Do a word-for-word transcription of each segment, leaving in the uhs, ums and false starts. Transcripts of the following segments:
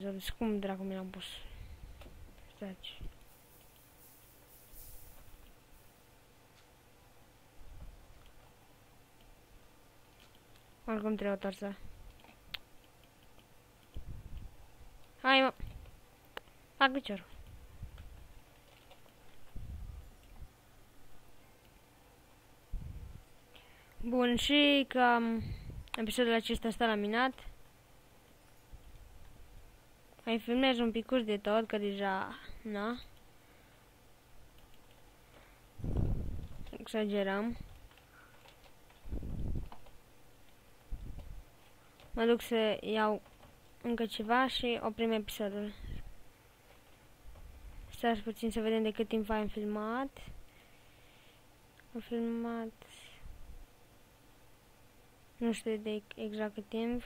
Cum dracu mi l-am pus? Stați. Oricum trebuie o torsă. Hai, mă. Fac piciorul. Bun, și că episodul acesta stă la minat. Mai filmez un picuț de tot, că deja, na. Exagerăm. Mă duc să iau încă ceva și oprim episodul. Stați puțin să vedem de cât timp am filmat. Am filmat... Nu știu de exact cât timp.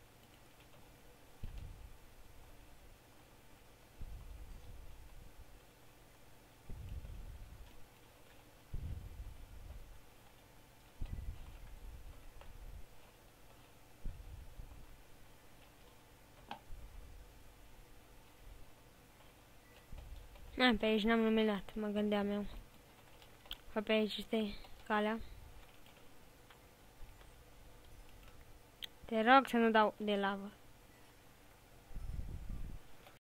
Na, pe aici n-am luminat, mă gândeam eu. Că pe aici este calea. Te rog să nu dau de lavă.